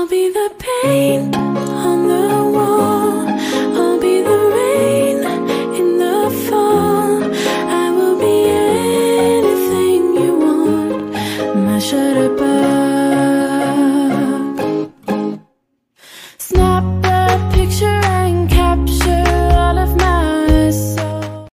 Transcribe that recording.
I'll be the paint on the wall, I'll be the rain in the fall. I will be anything you want, my shoulder